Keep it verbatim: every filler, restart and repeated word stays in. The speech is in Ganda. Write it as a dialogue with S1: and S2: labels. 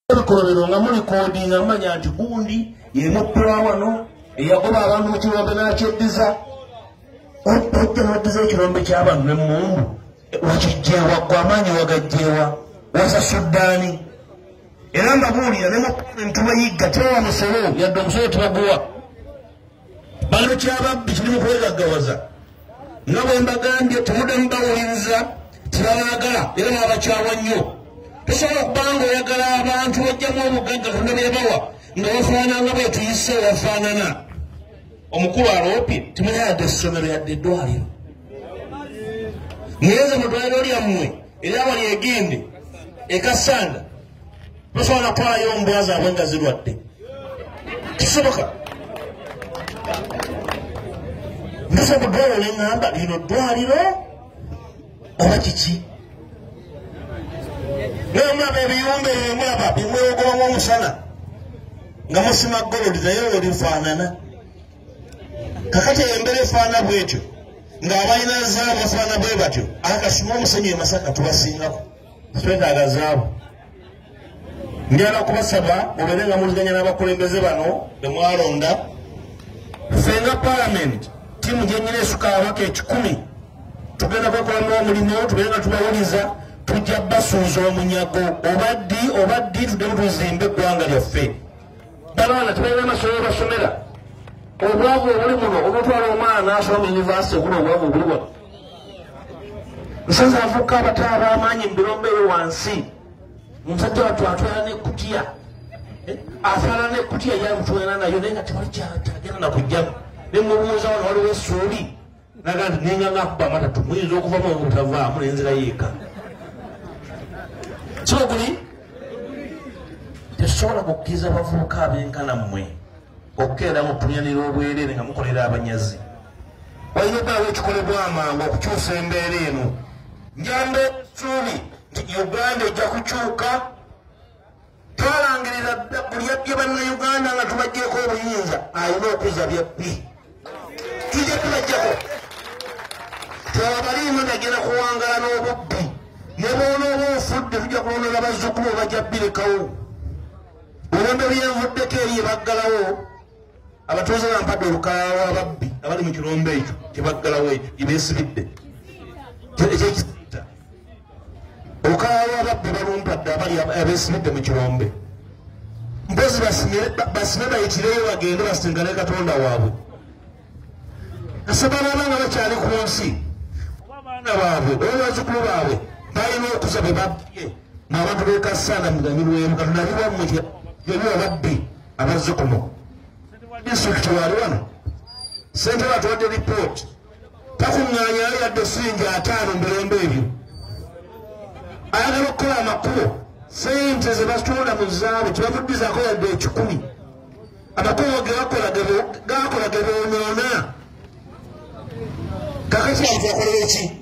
S1: Ebikolobero nga muli kodi nga mmanya nti gundi yemuppira wano eyagoba abantu mu kirombe n'akyeddiza ojja n'oddiza ekirombe ky'abantu n'emmundu wakijjeewa gwe amaanyi wagajjeewa wasasuddaani era mbabuulira ne mu paalamenti bayigga tebawa musolo yadde omusolo tebaguwa bano kyababbi kiri mu kwegaggawaza nga bwe mbagambye temuddamu bawuliriza tebabaagala era n'abakyawa nnyo. Tosobola okuba nga oyagala abantu bajjamu obugagga Katonda bye bawa nga bafaanana nga bwe tuyise bafaanana. Omukulu aloopye temuli yadde essomero yadde eddwaliro. Muyeze mu ddwaliro lyammwe eryawa lyegende e Kasanda tosobola kutwalayo ombwa zaabwe nga zirwadde. Kisoboka. Ndose mu ddwaliro ne ŋŋamba lino ddwaliro oba kiki? Nemulaba ebiyumba ebimulaba bimwegobamu omusana nga musima golodi naye olwo lifaanana. Kakati embeera efaana bwetyo ng'abalina zaabu bafaana bwe batyo akasima omusenyu e Masaka tubasingako twetaaga zaabu. Njagala kubasaba mubeere nga muliziganya n'abakulembeze bano be mwalonda. Ffe nga paalamenti ttiimu gyennyina esuka abaka ekikumi tugenda kwekolamu omulimu tubeere nga tubawuliza tujja basuuza omunyago obaddi obaddi tudemu tuzimbe eggwanga lyaffe. Abaana tebalina amasomero basomera obwavu obuli muno omutwala omwana n'asoma mu yunivasite guno obwavu obuli wano. Nsanze abavubuka abato ab'amaanyi mu birombe ebyo wansi omusajja wattu atwala n'ekkutiya atwala n'ekkutiya yamutwala nayo naye nga tewali kyagenda nakugjamu ne mubuuza wano waliwo essuuli naga nti ninga ngaakuba amatatu muyinza okuvamu obutavaamu nenzira yeeka. Kyoguli tesobola kukkiriza abavubuka abenkana mmwe okukenda mu kunyanira obwereere nga mukolera abanyazi. Walina obbaawo ekikolebwa amangu okukyusa embeera eno. Njambe essuubi nti Uganda ejja kukyuka. Twalangirira buli yabbye bannayuganda nga tubaggyeko obuyinza alina okuzza byabbi. Tujja tubaggyako. Twabaliimu nagenda kuwangala n'obubbi. Ne boona oba ofudde tujja kulondola bazzukulu bajja bbirekawo. Olwembe byenvuddeko eri ebaggalawo abatuuze bampadde olukalala lw'ababbi abali mu kirombe ekyo kyebaggalawo ekyo gyebeesibidde ekyekisiita. Olukalala lw'ababbi balumpadde abali abeesibidde mu kirombe. Mpozi basime bayitireyo bagende basingane Katonda waabwe. Asaba abaana nga bakyali ku nsi oba abaana baabwe oba bazzukulu baabwe balina okuza bwe babbye n'abantu b'e Kasanda muganyirwemu Katonda ali wammwe byonna ababbi abazzukulu. Disitulikiti wali wano ssentebe atuwadde lipooti takuŋŋaanyayo yadde siringi ataano mu birombe ebyo. Ayagala okukola amakubo sente ze batunda mu zaabu tebamuddizaako yadde ekikumi. Amakubo ge bakola gakola ge boonoona. Kakati amutu akolera ki?